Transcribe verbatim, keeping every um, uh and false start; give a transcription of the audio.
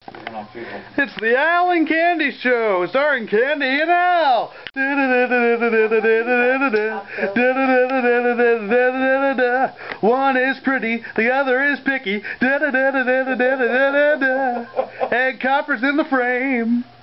It's the Al and Candy Show, starring Candy and Al. One is pretty, the other is picky. And copper's in the frame.